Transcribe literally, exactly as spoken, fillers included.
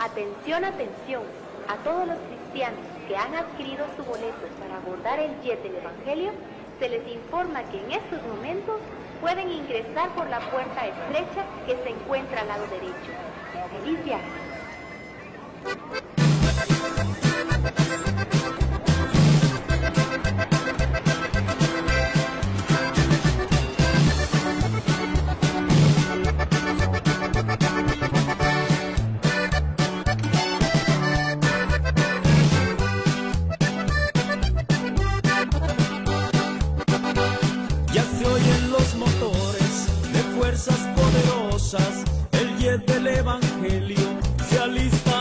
Atención, atención, a todos los cristianos que han adquirido su boleto para abordar el jet del Evangelio, se les informa que en estos momentos pueden ingresar por la puerta estrecha que se encuentra al lado derecho. ¡Feliz viaje! Ya se oyen los motores de fuerzas poderosas, el jet del Evangelio se alista